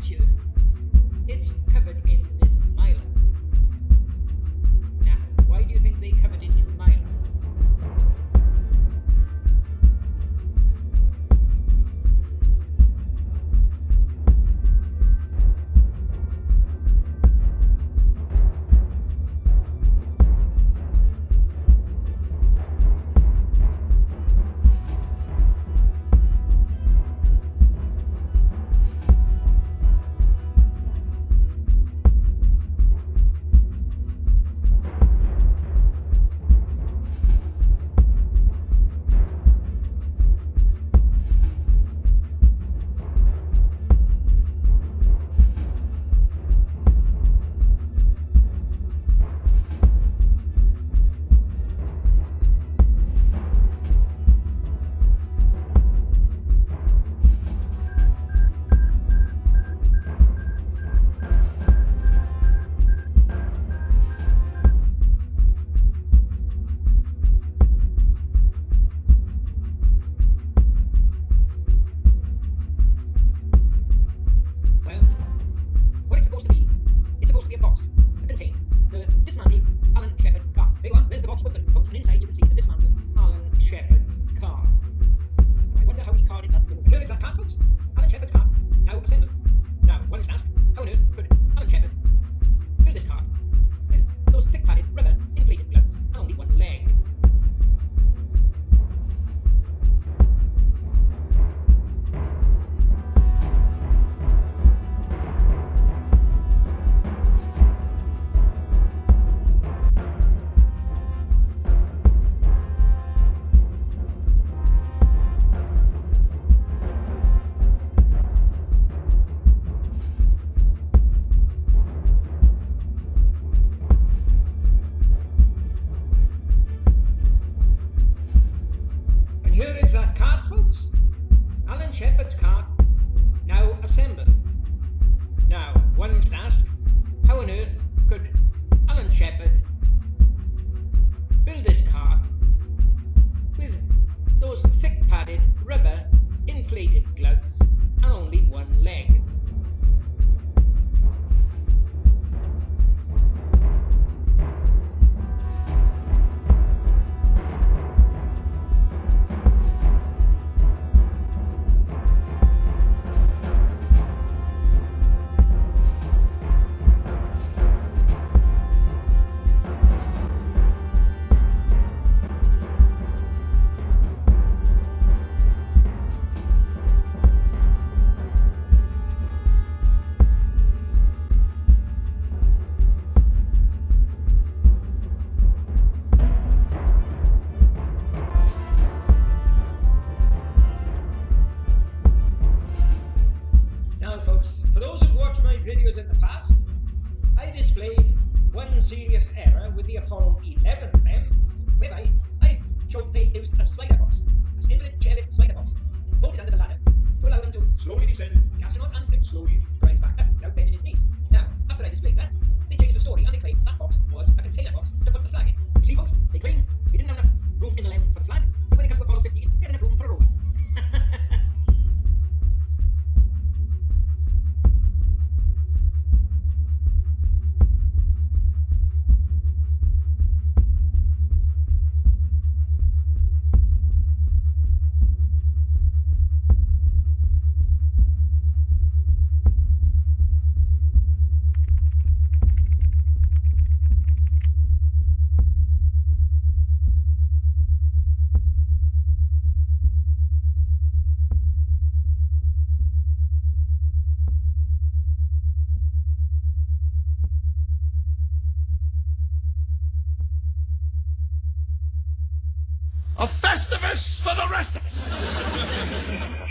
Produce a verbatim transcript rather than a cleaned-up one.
is here. It's covered in this mylar. Now, why do you think they covered it in mylar? Here is that cart, folks. Alan Shepard's cart, now assembled. Now, one must ask, how on earth could Alan Shepard build this cart with those thick padded rubber inflated gloves and only one leg? Videos in the past, I displayed one serious error with the Apollo eleven M, whereby I showed they used a slider box, a single chairlift slider box, bolted under the ladder to allow them to slowly descend, astronaut and flip slowly rise back up without bending his knees. Now, after I displayed that, they changed the story and they claimed that box was a container box to put the flag in. You see, folks, they claim we didn't have enough room in the lem for the flag, but when it comes to Apollo fifteen, we had enough room for a rover. A Festivus for the rest of us!